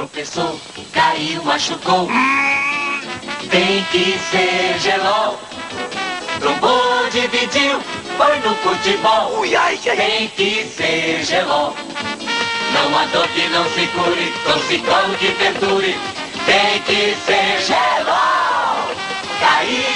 tropeçou, caiu, machucou. Tem que ser gelol. Trombou, dividiu, foi no futebol. Tem que ser gelol. Não há dor que não se cure, torcicolo que perdure. Tem que ser gelol. Caiu.